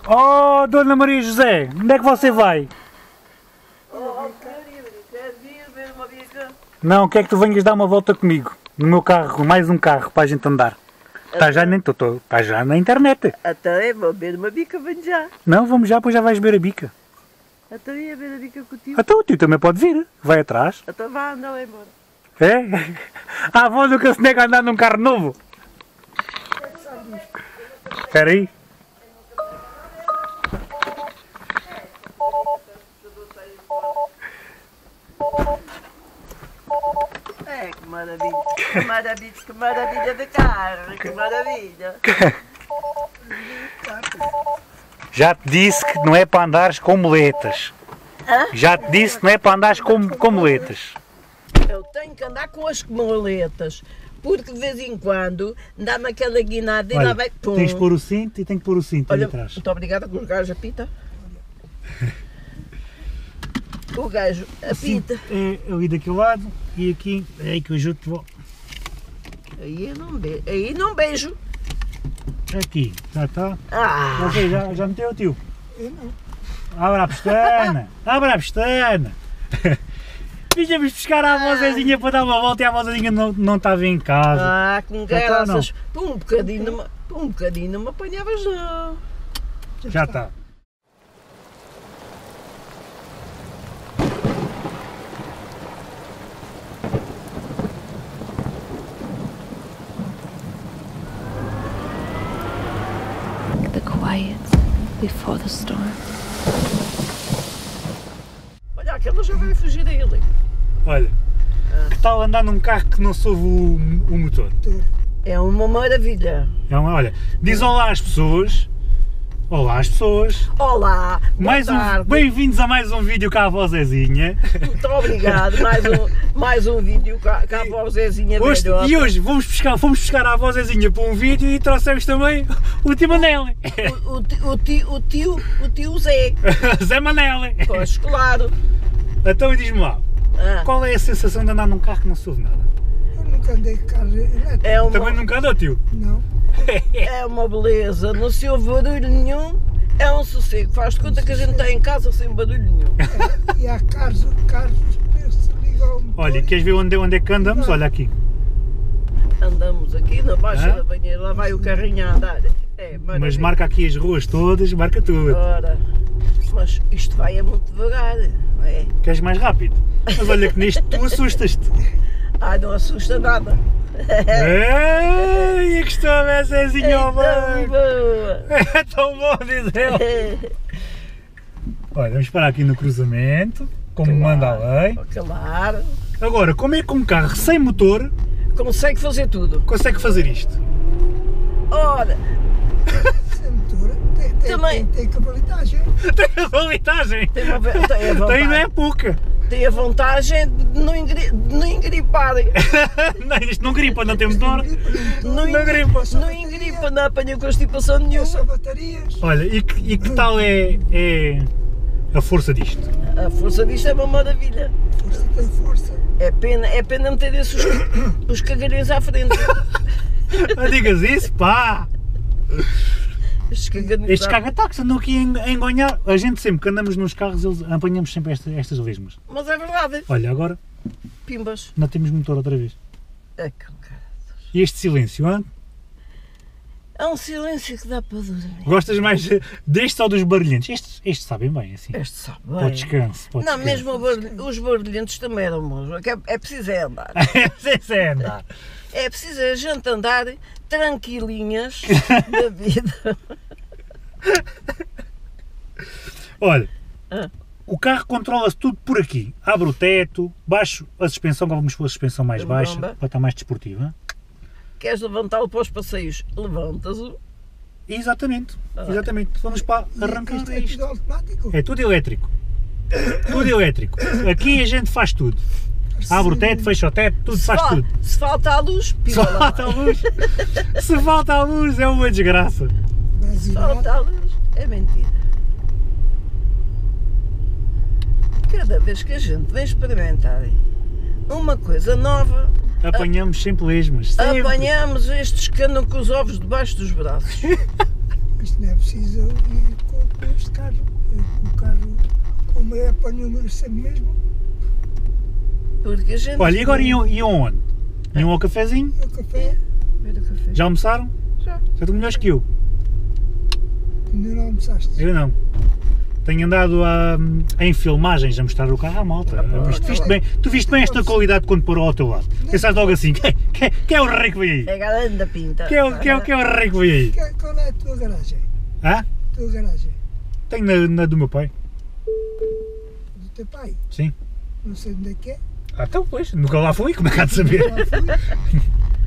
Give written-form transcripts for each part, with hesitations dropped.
Oh, Dona Maria José, onde é que você vai? Não, quer que tu venhas dar uma volta comigo, no meu carro, mais um carro para a gente andar. Está já na internet. Até vou beber uma bica, venho já. Não, vamos já, pois já vais beber a bica. Até ia beber a bica com o tio. Então o tio também pode vir, vai atrás. Até vá, anda lá embora. É? A avó nunca se nega a andar num carro novo. Espera aí. É, que maravilha, que maravilha de carro, que maravilha. Já te disse que não é para andares com muletas. Hã? Já te disse que não é para andares com muletas. Eu tenho que andar com as moletas, porque de vez em quando dá-me aquela guinada e lá vai... Pum. Tens de pôr o cinto e tem que pôr o cinto ali Olha, atrás. muito obrigada que o gajo apita. O gajo apita. É ali daquele lado e aqui, é aí que eu ajudo-te. Aí não beijo. Aqui, já está. Ah, Você já meteu, tio? Eu não. Abra a pestana, abra a pestana. Vínhamos buscar a vozinha para dar uma volta e a vozinha não estava em casa. com Já tá, graças. Um bocadinho não me apanhavas não. Já está. The quiet before the storm. Olha, aquela já vai fugir a ele. Olha, que tal andar num carro que não soube o motor? É uma maravilha. Olha, diz olá às pessoas. Olá às pessoas. Olá, boa tarde. Bem-vindos a mais um vídeo com a avó Zezinha. Muito obrigado, mais um vídeo com a avó Zezinha velhota. E hoje fomos buscar a avó Zezinha para um vídeo e trouxemos também o tio Manelli. O tio Zé. Zé Manelli. Pois, claro. Então diz-me lá, qual é a sensação de andar num carro que não se ouve nada? Eu nunca andei de carro elétrico. Também nunca andou, tio? Não. É uma beleza, não se ouve barulho nenhum, é um sossego. Faz de conta que a gente está em casa sem barulho nenhum. E há carros que se ligam ao motor. Olha, queres ver onde é que andamos? Olha aqui. Andamos aqui na baixa da banheira, lá vai o carrinho a andar. Mas marca aqui as ruas todas, marca tudo. Ora, mas isto vai muito devagar, não é? Queres mais rápido? Mas olha que nisto tu assustas-te. Não assusta nada. Ei, que estou a ver, Zezinho, É tão boa. É tão bom, diz ele. Olha, vamos parar aqui no cruzamento, como manda a lei. Claro. Agora, como é que um carro sem motor Consegue fazer tudo. consegue fazer isto? Ora, Sem motor. Também. Tem capacidade. Tem habilitagem! tem a vontade. Tem, não é pouca! Tem a vantagem de não engripar. Não, isto não gripa, não tem motor. Não gripa. Não engripa, não apanha constipação É nenhuma. só baterias. Olha, e que tal é a força disto? A força disto é uma maravilha. Força tem força. É pena meter esses os cagalhões à frente. Não digas isso, pá! Estes cagalhões Estes caga-taques andam aqui a engonhar. A gente sempre que andamos nos carros, apanhamos sempre estas lesmas. Mas é verdade. Olha, agora Pimbas. não temos motor outra vez. É que cara. E este silêncio, hein? É um silêncio que dá para dormir. Gostas mais deste ou dos barulhentos? Estes sabem bem, assim. Este sabe Para o bem. descanso. Para o Não, descanso. mesmo os barulhentos também eram bons. É preciso andar. É andar. É preciso a gente andar tranquilinhas da vida. Olha, Ah. o carro controla-se tudo por aqui. Abre o teto, baixo a suspensão, agora vamos pôr a suspensão mais A baixa, bomba. para estar mais desportiva. Queres levantá-lo para os passeios? Levantas-o. Exatamente, exatamente. Vamos para arrancar Isto é isto. tudo automático. É tudo elétrico. Tudo elétrico. Aqui a gente faz tudo. Abre o teto, fecha o teto, tudo faz tudo. Se falta a luz, Se pila lá. falta a luz, se falta a luz é uma desgraça. Se falta a luz, é mentira. Cada vez que a gente vem experimentar uma coisa nova, Apanhamos sempre lesmas. Sempre. apanhamos estes que andam com os ovos debaixo dos braços. Isto não é preciso ir com este carro, o carro, como é para o número sempre mesmo, Porque a gente. Olha, e agora iam onde? Iam ao cafezinho? o café, Ver o café. Já almoçaram? Já. Já estão melhores que eu. ainda não almoçaste. Eu não. Tenho andado em filmagens a mostrar o carro à malta. Tu viste bem esta qualidade quando parou ao teu lado. Pensaste logo assim, quem é o rei que vem aí? É grande a pinta. Quem é o rei que vem aí? Qual é a tua garagem? Hã? A tua garagem? Tenho na do meu pai. Do teu pai? Sim. Não sei onde é que é. Ah, então pois, nunca lá fui, como é que há de saber? Já fui.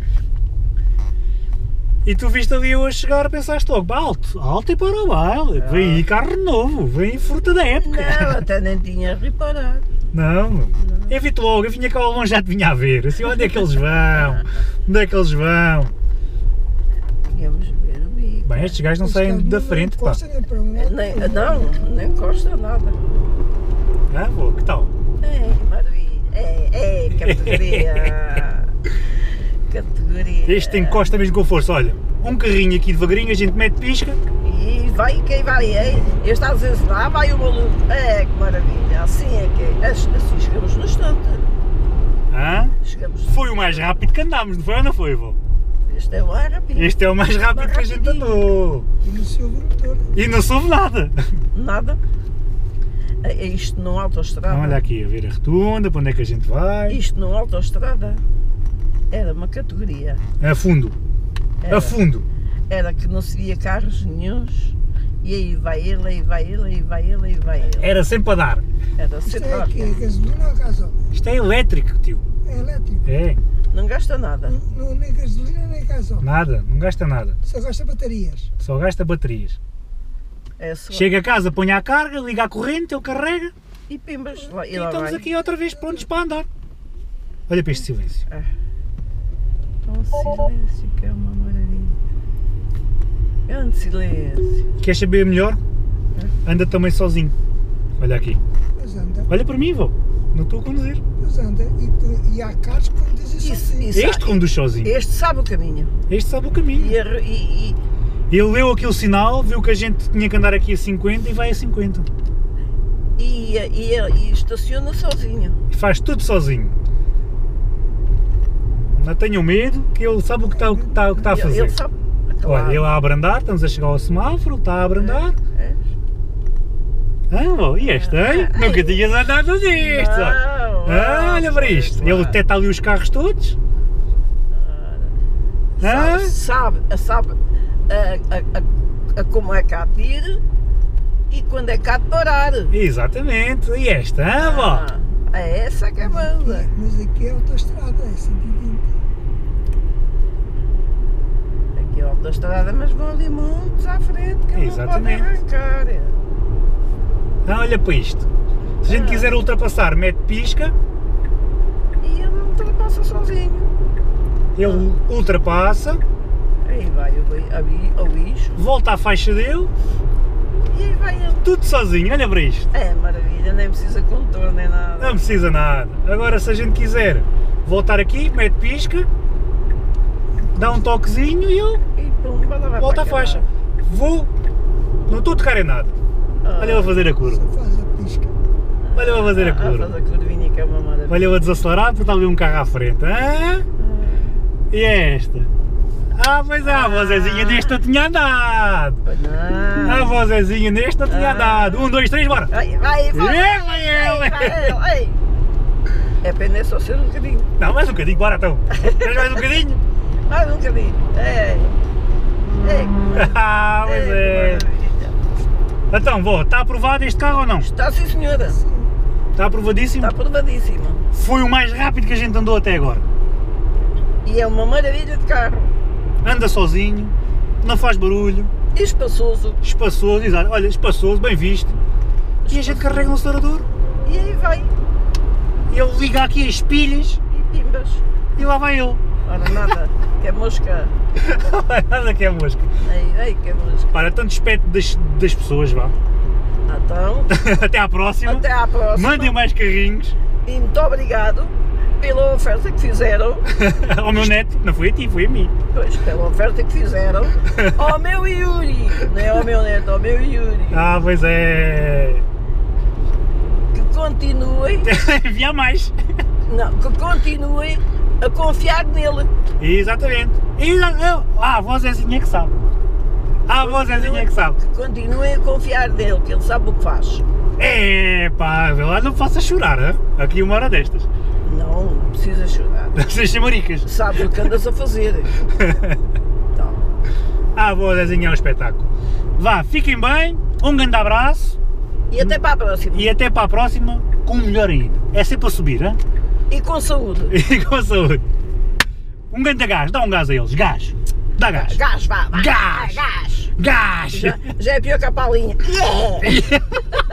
E tu viste ali eu a chegar, pensaste logo, alto e para o baile. Vem aí carro novo, vem fruta da época. Não, até nem tinha reparado. Não, eu vi-te logo, eu vinha cá ao longe, já te vinha a ver. Assim, onde é que eles vão? Onde é que eles vão? Tínhamos ver o bico. Bem, estes gajos não Este saem carro da não frente, pá. encosta nem para um lado, Nem, nem para o outro. nem encosta nada. Ah, boa, que tal? Maravilha. Categoria. Categoria. Este encosta mesmo com força, olha. Um carrinho aqui devagarinho, a gente mete pisca. E vai quem vai, hein? Este está a dizer lá, vai o maluco. Que maravilha. Assim é que é. Assim chegamos no instante. Hã? Chegamos. Foi o mais rápido que andámos, não foi ou não foi, vô? Este é o ar rápido. Este é o mais rápido que a gente andou. E no seu motor. E não soube nada. Nada. É isto numa autoestrada. Então, olha aqui, a ver a rotunda, para onde é que a gente vai. Isto numa autoestrada era uma categoria. A fundo, Era, a fundo. era que não se via carros nenhuns. E aí vai ele, aí vai ele, aí vai ele, aí vai ele. Era sempre a dar. Era Isto sempre é aqui, é gasolina ou gasóleo? Isto é elétrico, tio. É elétrico. É, Não gasta nada. Não, nem gasolina nem gasóleo. nada, não gasta nada. Só gasta baterias. Só gasta baterias. É só. Chega a casa, põe a carga, liga a corrente, ele carrega E pimbas. Lá, e lá estamos vai. aqui outra vez prontos para andar. Olha para este silêncio. Um silêncio que é uma maravilha. Grande silêncio. Queres saber melhor? Anda também sozinho. Olha aqui. Mas anda, Olha para mim, vô. Não estou a conduzir. mas anda. E há carros que conduzem sozinhos. Este conduz sozinho. Este sabe o caminho. Este sabe o caminho. E Ele leu aquele sinal, viu que a gente tinha que andar aqui a 50 e vai a 50. e estaciona sozinho. E faz tudo sozinho. Não tenham medo, que ele sabe o que está a fazer. Ele sabe. Claro. Olha, ele a abrandar, estamos a chegar ao semáforo, ele está a abrandar. É. Ah, e este, hein? Nunca tinhas andado nisto. Não, Olha para isto. Ele detecta ali os carros todos. Sabe como é cá de ir e quando é cá de parar. Exatamente. E esta, vó? É essa que é banda. Mas aqui é autoestrada, é 120. Aqui é autoestrada, mas vão ali muitos à frente que não podem Exatamente. arrancar. Ah, olha para isto. Se a gente quiser ultrapassar, mete pisca, E ele ultrapassa sozinho. ele ultrapassa, Aí vai o bicho volta à faixa dele, e aí vai ele. tudo sozinho. Olha para isto. É maravilha, nem precisa contorno nem nada. Não precisa nada. Agora, se a gente quiser voltar aqui, mete pisca, dá um toquezinho e ele E pumba, lá vai volta à para faixa. acabar. Vou, não estou a tocar em nada. Olha eu a fazer a curva. Só faz a pisca. Olha eu a fazer a Faz curva. a curvinha que é uma maravilha. Olha eu a desacelerar porque está ali um carro à frente. Ah? E é esta? Ah, pois é, a vozezinha neste não tinha andado. A vozezinha neste não tinha andado. 1, 2, 3, bora. Vai, É, vai ele. vai. É pena é só ser um bocadinho. Não, mais um bocadinho, bora então. Queres mais um bocadinho? Mais um bocadinho. Ah, pois é. Maravilha. Então, vó, está aprovado este carro ou não? Está sim senhora. Está aprovadíssimo? Está aprovadíssimo. Foi o mais rápido que a gente andou até agora. E é uma maravilha de carro. Anda sozinho, não faz barulho, Espaçoso. espaçoso, exato. Olha, espaçoso, bem visto. E a gente carrega no acelerador. E aí vai. Ele liga aqui as pilhas E pimbas. e lá vai ele. Ora nada. Que é mosca. Nada que é mosca. Ei, que é mosca. Para, tanto despeito das pessoas, vá. Então, Até à próxima. até à próxima. Mandem mais carrinhos. E muito obrigado pela oferta que fizeram, Ao meu neto, não foi a ti, foi a mim. pois, pela oferta que fizeram, ao meu Yuri, não é ao meu neto, ao meu Yuri, Ah, pois é. que continuem, Havia mais. não, que continuem a confiar nele. Exatamente. A avó Zezinha que sabe. A avó Zezinha que sabe. Que continuem a confiar nele, que ele sabe o que faz. É pá, vê lá, não faças chorar, hein? Aqui uma hora destas. Não precisa chorar. Vocês chamaricas. Sabes o que andas a fazer. Então, A avó Zezinha é um espetáculo. Vá, fiquem bem, um grande abraço e até para a próxima. e até para a próxima com um melhor ainda. É sempre a subir, hein? E com saúde. E com saúde. Um grande gás, dá um gás a eles, gás. Dá gás. Gás, vá, vá. Gás. Gás. Gás. Já é pior que a palinha. Yeah.